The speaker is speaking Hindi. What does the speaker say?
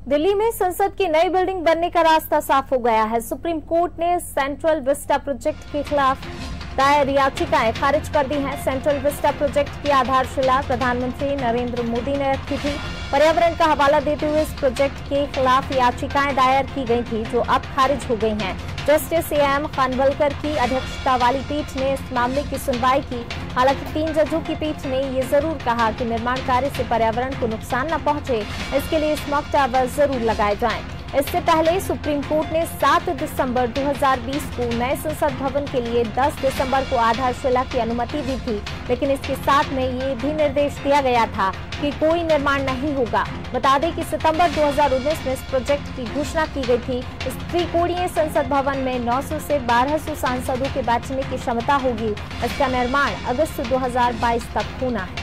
दिल्ली में संसद की नई बिल्डिंग बनने का रास्ता साफ हो गया है। सुप्रीम कोर्ट ने सेंट्रल विस्टा प्रोजेक्ट के खिलाफ दायर याचिकाएं खारिज कर दी हैं। सेंट्रल विस्टा प्रोजेक्ट की आधारशिला प्रधानमंत्री नरेंद्र मोदी ने रखी थी। पर्यावरण का हवाला देते हुए इस प्रोजेक्ट के खिलाफ याचिकाएं दायर की गई थी, जो अब खारिज हो गई हैं। जस्टिस एएम खानवलकर की अध्यक्षता वाली पीठ ने इस मामले की सुनवाई की। हालांकि 3 जजों की पीठ ने ये जरूर कहा कि निर्माण कार्य से पर्यावरण को नुकसान न पहुंचे, इसके लिए स्मोक टावर जरूर लगाए जाएं। इससे पहले सुप्रीम कोर्ट ने 7 दिसंबर 2020 को नए संसद भवन के लिए 10 दिसंबर को आधारशिला की अनुमति दी थी, लेकिन इसके साथ में ये भी निर्देश दिया गया था कि कोई निर्माण नहीं होगा। बता दें कि सितंबर 2019 में इस प्रोजेक्ट की घोषणा की गई थी। इस त्रिकोणीय संसद भवन में 900 से 1200 सांसदों के बैठने की क्षमता होगी। इसका निर्माण अगस्त 2022 तक होना है।